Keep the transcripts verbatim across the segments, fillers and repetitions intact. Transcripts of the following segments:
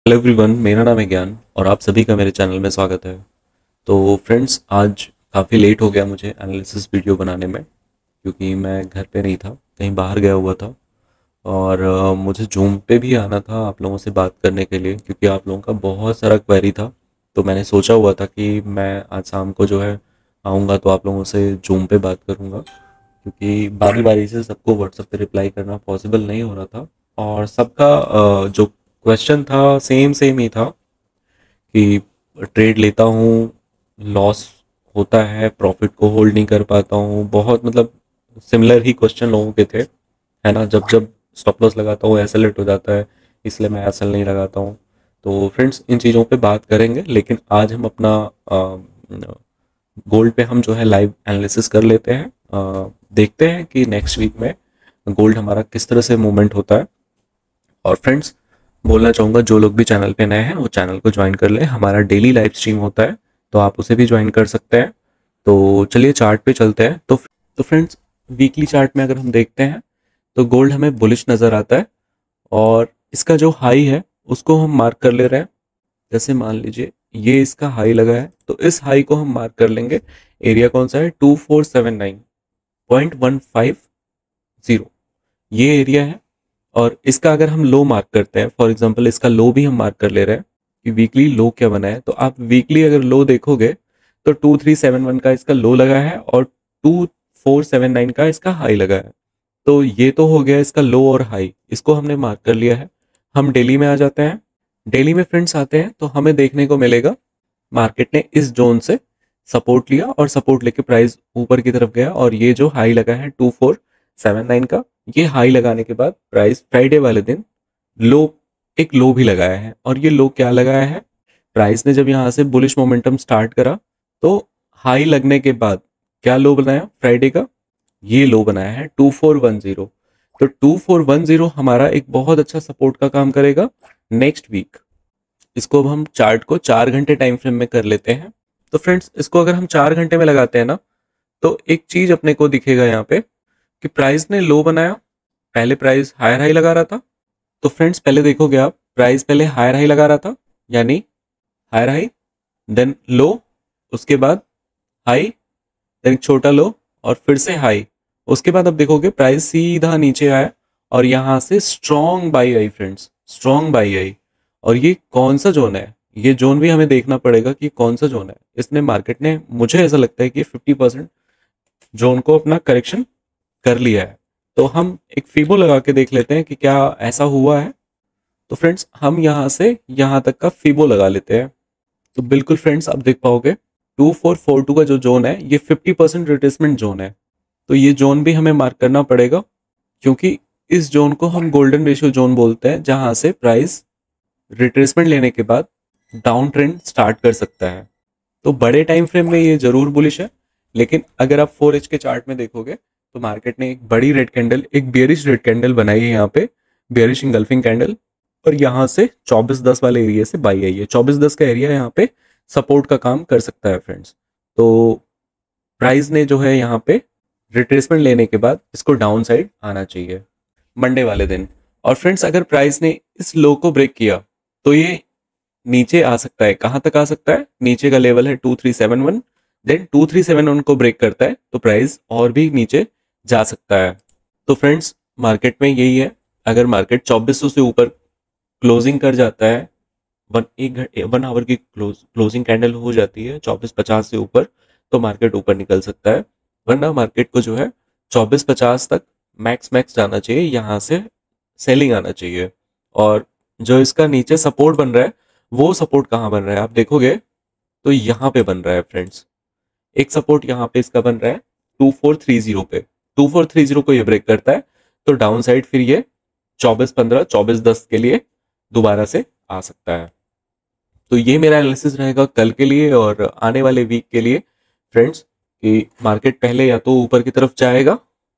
Hello everyone, मेरा नाम है ज्ञान और आप सभी का मेरे चैनल में स्वागत है। तो फ्रेंड्स, आज काफ़ी लेट हो गया मुझे एनालिसिस वीडियो बनाने में, क्योंकि मैं घर पे नहीं था, कहीं बाहर गया हुआ था। और अ, मुझे जूम पे भी आना था आप लोगों से बात करने के लिए, क्योंकि आप लोगों का बहुत सारा क्वेरी था। तो मैंने सोचा हुआ था कि मैं आज शाम को जो है आऊँगा तो आप लोगों से जूम पे बात करूँगा, क्योंकि बारी बारी से सबको व्हाट्सएप पे रिप्लाई करना पॉसिबल नहीं हो रहा था। और सबका अ, जो क्वेश्चन था सेम सेम ही था कि ट्रेड लेता हूँ, लॉस होता है, प्रॉफिट को होल्ड नहीं कर पाता हूँ। बहुत मतलब सिमिलर ही क्वेश्चन लोगों के थे, है ना। जब जब स्टॉप लॉस लगाता हूँ ऐसा लेट हो जाता है, इसलिए मैं ऐसा नहीं लगाता हूँ। तो फ्रेंड्स, इन चीज़ों पे बात करेंगे, लेकिन आज हम अपना गोल्ड पे हम जो है लाइव एनालिसिस कर लेते हैं। अ, देखते हैं कि नेक्स्ट वीक में गोल्ड हमारा किस तरह से मूवमेंट होता है। और फ्रेंड्स, बोलना चाहूँगा जो लोग भी चैनल पे नए हैं वो चैनल को ज्वाइन कर लें। हमारा डेली लाइव स्ट्रीम होता है, तो आप उसे भी ज्वाइन कर सकते हैं। तो चलिए चार्ट पे चलते हैं। तो तो फ्रेंड्स, वीकली चार्ट में अगर हम देखते हैं तो गोल्ड हमें बुलिश नज़र आता है, और इसका जो हाई है उसको हम मार्क कर ले रहे हैं। जैसे मान लीजिए ये इसका हाई लगा है, तो इस हाई को हम मार्क कर लेंगे। एरिया कौन सा है? Two four seven nine point one five zero, ये एरिया है। और इसका अगर हम लो मार्क करते हैं, फॉर एग्जांपल इसका लो भी हम मार्क कर ले रहे हैं कि वीकली लो क्या बना है, तो आप वीकली अगर लो देखोगे तो टू थ्री सेवन वन का इसका लो लगा है और टू फोर सेवन नाइन का इसका हाई लगा है। तो ये तो हो गया इसका लो और हाई, इसको हमने मार्क कर लिया है। हम डेली में आ जाते हैं। डेली में फ्रेंड्स आते हैं तो हमें देखने को मिलेगा मार्केट ने इस जोन से सपोर्ट लिया और सपोर्ट लेके प्राइस ऊपर की तरफ गया, और ये जो हाई लगा है टू फोर सेवन नाइन का, ये हाई लगाने के बाद प्राइस फ्राइडे वाले दिन लो, एक लो भी लगाया है। और ये लो क्या लगाया है? प्राइस ने जब यहाँ से बुलिश मोमेंटम स्टार्ट करा तो हाई लगने के बाद क्या लो बनाया फ्राइडे का? ये लो बनाया है टू फोर वन जीरो। तो टू फोर वन जीरो हमारा एक बहुत अच्छा सपोर्ट का काम करेगा नेक्स्ट वीक। इसको अब हम चार्ट को चार घंटे टाइम फ्रेम में कर लेते हैं। तो फ्रेंड्स, इसको अगर हम चार घंटे में लगाते हैं ना, तो एक चीज अपने को दिखेगा यहाँ पे कि प्राइस ने लो बनाया, पहले प्राइस हायर हाई लगा रहा था। तो फ्रेंड्स, पहले देखोगे आप, प्राइस पहले हायर हाई लगा रहा था, यानी हायर हाई, देन लो, उसके बाद हाई, देन छोटा लो, और फिर से हाई। उसके बाद अब देखोगे प्राइस सीधा नीचे आया और यहां से स्ट्रॉन्ग बाई आई फ्रेंड्स, स्ट्रॉन्ग बाई आई। और ये कौन सा जोन है? ये जोन भी हमें देखना पड़ेगा कि कौन सा जोन है। इसने मार्केट ने, मुझे ऐसा लगता है कि फिफ्टी परसेंट जोन को अपना करेक्शन कर लिया है। तो हम एक फीबो लगा के देख लेते हैं कि क्या ऐसा हुआ है। तो फ्रेंड्स, हम यहाँ से यहाँ तक का फीबो लगा लेते हैं। तो बिल्कुल फ्रेंड्स, आप देख पाओगे टू फोर फोर टू का जो जोन है ये फिफ्टी परसेंट रिट्रेसमेंट जोन है। तो ये जोन भी हमें मार्क करना पड़ेगा, क्योंकि इस जोन को हम गोल्डन रेशियो जोन बोलते हैं, जहां से प्राइस रिट्रेसमेंट लेने के बाद डाउन ट्रेंड स्टार्ट कर सकता है। तो बड़े टाइम फ्रेम में ये जरूर बुलिश है, लेकिन अगर आप फोर एच के चार्ट में देखोगे तो मार्केट ने एक बड़ी रेड कैंडल, एक बेरिश रेड कैंडल बनाई है यहाँ पे, बेरिश इंगल्फिंग कैंडल। और यहाँ से चौबीस दस वाले एरिया से बाई आई है। चौबीस दस का एरिया यहाँ पे सपोर्ट का काम कर सकता है फ्रेंड्स। तो प्राइस ने जो है यहाँ पे रिट्रेसमेंट लेने के बाद इसको डाउन साइड आना चाहिए मंडे वाले दिन। और फ्रेंड्स, अगर प्राइस ने इस लो को ब्रेक किया तो ये नीचे आ सकता है। कहां तक आ सकता है? नीचे का लेवल है two three seven one, then two three seven one को ब्रेक करता है तो प्राइस और भी नीचे जा सकता है। तो फ्रेंड्स, मार्केट में यही है, अगर मार्केट चौबीस सौ से ऊपर क्लोजिंग कर जाता है, वन एक घंटे वन आवर की क्लोज क्लोजिंग कैंडल हो जाती है चौबीस पचास से ऊपर, तो मार्केट ऊपर निकल सकता है। वरना मार्केट को जो है चौबीस पचास तक मैक्स मैक्स जाना चाहिए, यहाँ से सेलिंग आना चाहिए। और जो इसका नीचे सपोर्ट बन रहा है, वो सपोर्ट कहाँ बन रहा है आप देखोगे तो यहाँ पे बन रहा है फ्रेंड्स। एक सपोर्ट यहाँ पे इसका बन रहा है टू फोर थ्री जीरो पे। टू फोर थ्री जीरो को ये ब्रेक करता है तो डाउन साइड फिर ये चौबीस पंद्रह चौबीस दस के लिए दोबारा से आ सकता है। तो ये मेरा एनालिसिस रहेगा कल के लिए और आने वाले वीक के लिए फ्रेंड्स, कि मार्केट पहले या तो ऊपर की तरफ जाएगा,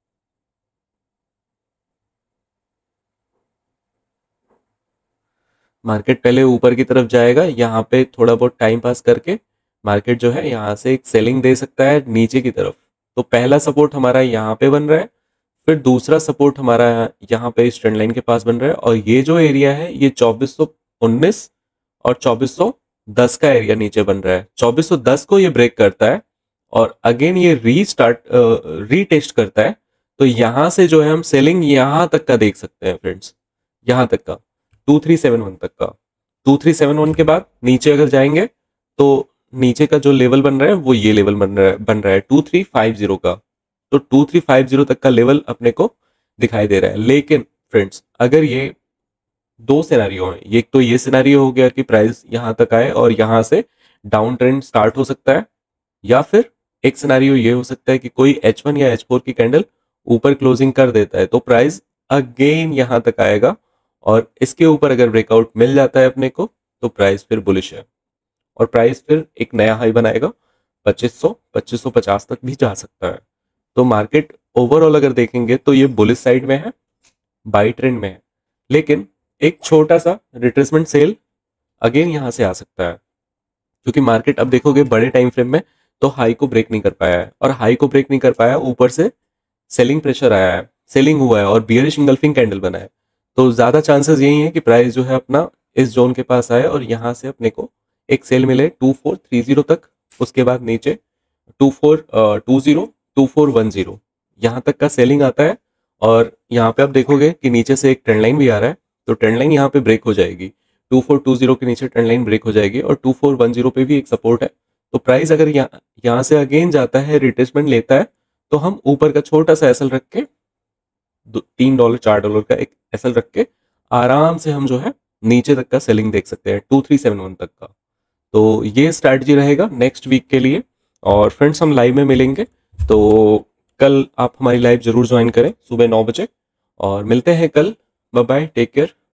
मार्केट पहले ऊपर की तरफ जाएगा, यहाँ पे थोड़ा बहुत टाइम पास करके मार्केट जो है यहाँ से एक सेलिंग दे सकता है नीचे की तरफ। तो पहला सपोर्ट हमारा यहाँ पे बन रहा है, फिर दूसरा सपोर्ट हमारा यहाँ पे इस ट्रेंड लाइन के पास बन रहा है, और ये जो एरिया है ये चौबीस सौ उन्नीस और चौबीस सौ दस का एरिया नीचे बन रहा है। चौबीस सौ दस को ये ब्रेक करता है और अगेन ये रीस्टार्ट रीटेस्ट करता है, तो यहां से जो है हम सेलिंग यहां तक का देख सकते हैं फ्रेंड्स, यहां तक का टू थ्री सेवन वन तक का। टू थ्री सेवन वन के बाद नीचे अगर जाएंगे तो नीचे का जो लेवल बन रहा है वो ये लेवल बन रहा है बन रहा है टू थ्री फाइव जीरो का। तो टू थ्री फाइव जीरो तक का लेवल अपने को दिखाई दे रहा है। लेकिन फ्रेंड्स अगर ये दो सिनेरियो हैं, एक तो ये सिनेरियो हो गया कि प्राइस यहां तक आए और यहां से डाउन ट्रेंड स्टार्ट हो सकता है, या फिर एक सिनेरियो ये हो सकता है कि कोई एच वन या एच फोर की कैंडल ऊपर क्लोजिंग कर देता है तो प्राइस अगेन यहां तक आएगा और इसके ऊपर अगर ब्रेकआउट मिल जाता है अपने को तो प्राइस फिर बुलिश है और प्राइस फिर एक नया हाई बनाएगा, पच्चीस सौ पच्चीस सौ पचास तक भी जा सकता है। तो मार्केट ओवरऑल अगर देखेंगे तो ये बुलिश साइड में है, बाई ट्रेंड में है, लेकिन एक छोटा सा रिट्रेसमेंट सेल अगेन यहां से आ सकता है, क्योंकि मार्केट अब देखोगे बड़े टाइम फ्रेम में तो हाई को ब्रेक नहीं कर पाया है, और हाई को ब्रेक नहीं कर पाया, ऊपर से सेलिंग प्रेशर आया है, सेलिंग हुआ है और बियरिश इंगल्फिंग कैंडल बना है। तो ज्यादा चांसेस यही है कि प्राइस जो है अपना इस जोन के पास आए और यहां से अपने को एक सेल मिले टू फोर थ्री जीरो तक, उसके बाद नीचे two four two zero two four one zero यहाँ तक का सेलिंग आता है। और यहाँ पे आप देखोगे कि नीचे से एक ट्रेंड लाइन भी आ रहा है, तो ट्रेंड लाइन यहाँ पे ब्रेक हो जाएगी, टू फोर टू जीरो के नीचे ट्रेंड लाइन ब्रेक हो जाएगी और टू फोर वन जीरो पे भी एक सपोर्ट है। तो प्राइस अगर यहाँ यहाँ से अगेन जाता है, रिट्रेसमेंट लेता है, तो हम ऊपर का छोटा सा एसएल रख के तीन डॉलर चार डॉलर का एक एसएल रख के आराम से हम जो है नीचे तक का सेलिंग देख सकते हैं टू थ्री सेवन वन तक का। तो ये स्ट्रैटेजी रहेगा नेक्स्ट वीक के लिए। और फ्रेंड्स हम लाइव में मिलेंगे, तो कल आप हमारी लाइव जरूर ज्वाइन करें सुबह नौ बजे, और मिलते हैं कल। Bye bye, take care.